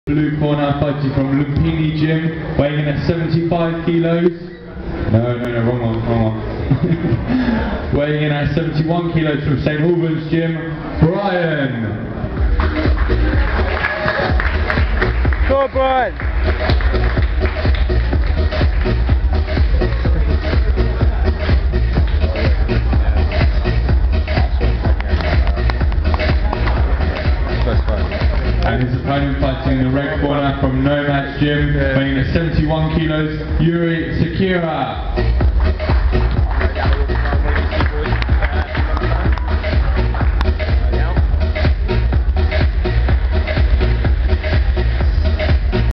Blue corner fighting from Lupini Gym, weighing in at 75 kilos. No, wrong one. Weighing in at 71 kilos from St Albans Gym, Brian. Go on, Brian. And his opponent fighting in the red corner from Nomad's Gym, weighing in at 71 kilos, Yuri Sakira.